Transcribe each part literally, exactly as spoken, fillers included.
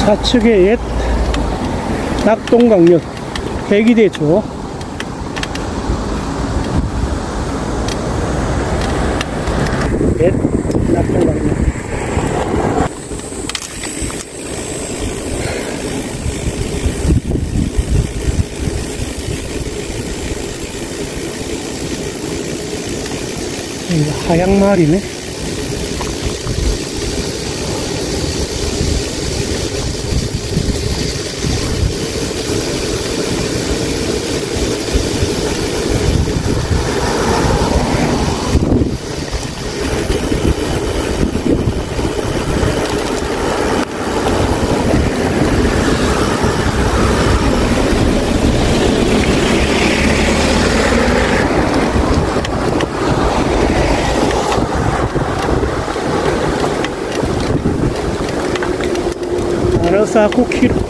좌측에 옛 낙동강역 대기대죠. 옛 낙동강역. 하양 마을이네. 알아서 구 킬로미터.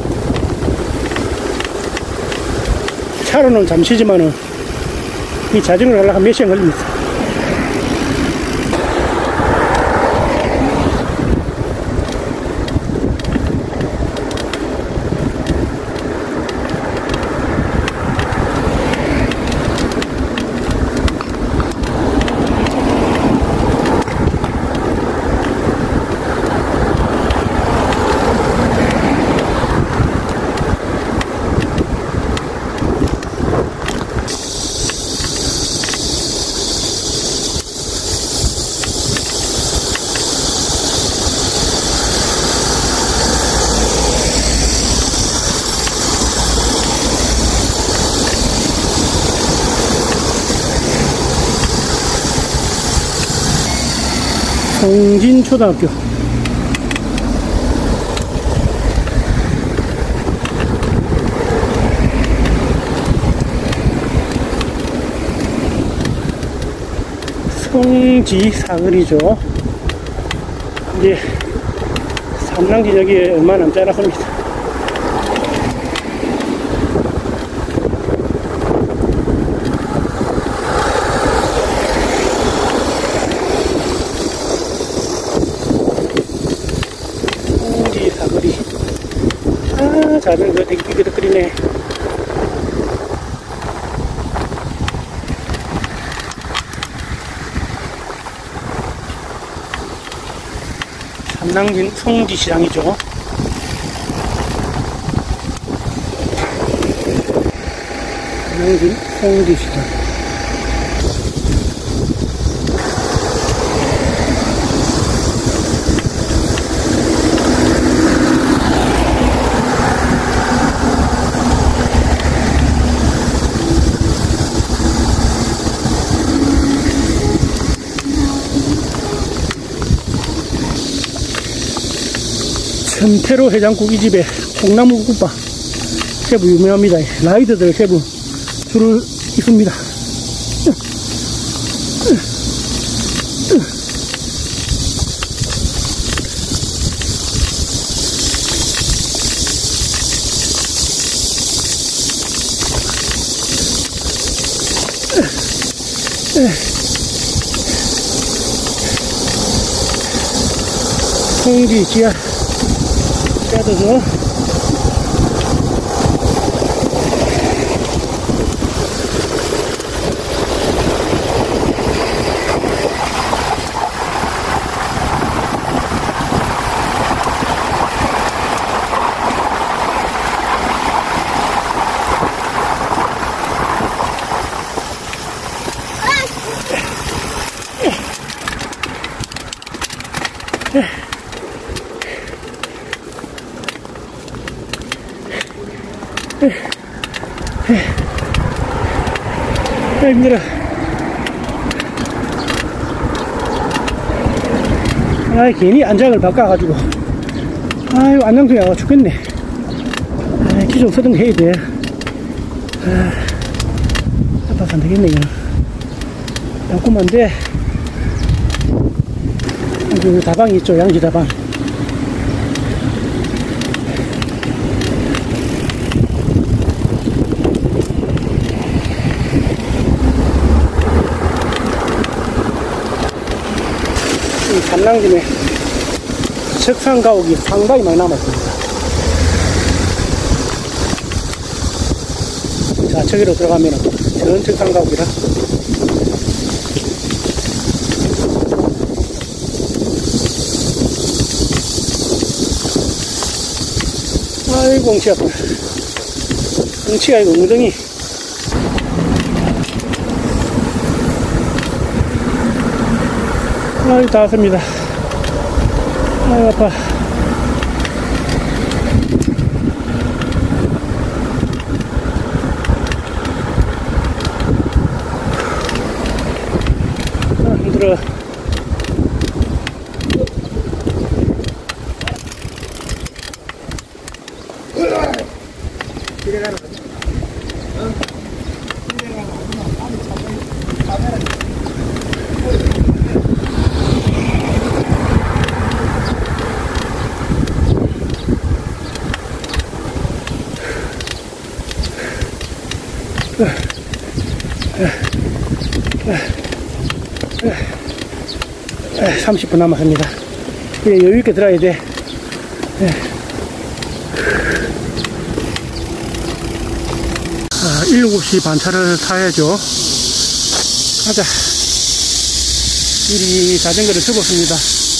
차로는 잠시지만은 이 자전거를 하려면 한 몇 시간 걸립니다. 성진초등학교. 성지 사거리죠. 이제 삼랑지역이 얼마 남지 않았습니다. 자전거 되게 삐그덕거리네. 삼랑진 성지시장이죠. 삼랑진 성지시장. 천태로 해장국 이 집에 콩나물 국밥 세부 유명합니다. 라이더들 세부 줄을 있습니다. 성지 지하 빼어서 아, 힘들어. 아, 괜히 안장을 바꿔가지고. 아유, 안장통이 아가 죽겠네. 아, 기존 서던 거 해야 돼. 아, 아파서 안 되겠네, 이거. 조금만 돼. 여기 다방이 있죠, 양지 다방. 삼랑진에 석상 가옥이 상당히 많이 남았습니다. 자, 저기로 들어가면 전체 삼각이라. 아이고, 엉치 아파. 엉치가 이거 엉덩이. 아이, 다 왔습니다. 아이, 아파. 아, 힘들어. 삼십 분 남았습니다. 이제 여유있게 들어야 돼. 아, 일곱 시 반차를 타야죠. 가자. 미리 자전거를 접었습니다.